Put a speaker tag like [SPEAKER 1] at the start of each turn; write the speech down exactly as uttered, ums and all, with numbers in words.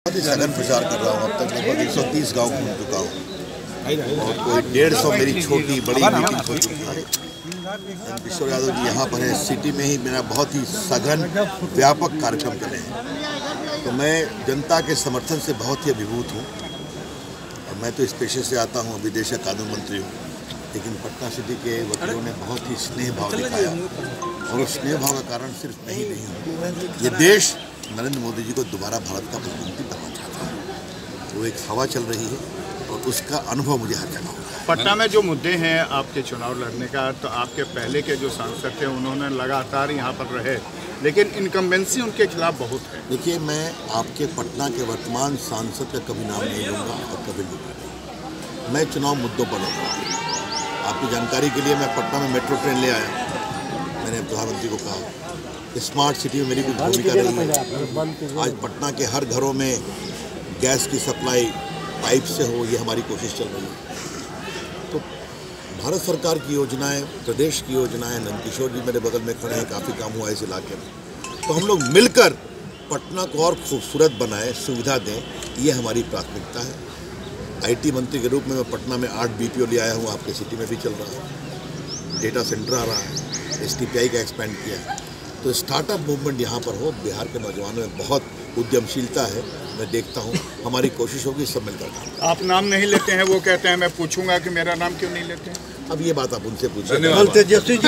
[SPEAKER 1] बहुत ही सघन प्रचार कर रहा हूँ। अब तक लगभग एक सौ तीस गाँव घूम चुका हूँ और कोई डेढ़ सौ मेरी छोटी बड़ी मीटिंग हो चुकी है। किशोर यादव जी यहाँ पर है, सिटी में ही मेरा बहुत ही सघन व्यापक कार्यक्रम चले हैं। तो मैं जनता के समर्थन से बहुत ही अभिभूत हूँ और मैं तो इस पेशे से आता हूँ, विदेश कानून मंत्री हूँ, लेकिन पटना सिटी के वकीलों ने बहुत ही स्नेह भाव दिखाया और उस स्नेह भाव का कारण सिर्फ मैं ही नहीं हूँ, ये देश नरेंद्र मोदी जी को दोबारा भारत का प्रधानमंत्री बनना चाहता है। वो एक हवा चल रही है और उसका अनुभव मुझे हर जगह होगा।
[SPEAKER 2] पटना में जो मुद्दे हैं आपके चुनाव लड़ने का, तो आपके पहले के जो सांसद थे उन्होंने लगातार यहाँ पर रहे, लेकिन इनकम्बेंसी उनके खिलाफ बहुत है।
[SPEAKER 1] देखिए, मैं आपके पटना के वर्तमान सांसद का कभी नाम नहीं लूँगा और कभी लूँगा। मैं चुनाव मुद्दों पर लड़ूंगा। आपकी जानकारी के लिए मैं पटना में मेट्रो ट्रेन ले आया। मैंने प्रधानमंत्री को कहा स्मार्ट सिटी में मेरी कुछ भूमिका रही है। आज पटना के हर घरों में गैस की सप्लाई पाइप से हो, ये हमारी कोशिश चल रही है। तो भारत सरकार की योजनाएं, प्रदेश की योजनाएं, नंदकिशोर जी मेरे बगल में खड़े हैं, काफ़ी काम हुआ है इस इलाके में। तो हम लोग मिलकर पटना को और खूबसूरत बनाएं, सुविधा दें, ये हमारी प्राथमिकता है। आईटी मंत्री के रूप में मैं पटना में आठ बीपीओ ले आया हूँ, आपके सिटी में भी चल रहा है, डेटा सेंटर आ रहा है, एसटीपीआई का एक्सपेंड किया है। तो स्टार्टअप मूवमेंट यहाँ पर हो, बिहार के नौजवानों में बहुत उद्यमशीलता है, मैं देखता हूँ। हमारी कोशिश होगी सब मिलकर।
[SPEAKER 2] आप नाम नहीं लेते हैं, वो कहते हैं मैं पूछूंगा कि मेरा नाम क्यों नहीं लेते हैं।
[SPEAKER 1] अब ये बात आप उनसे पूछिए।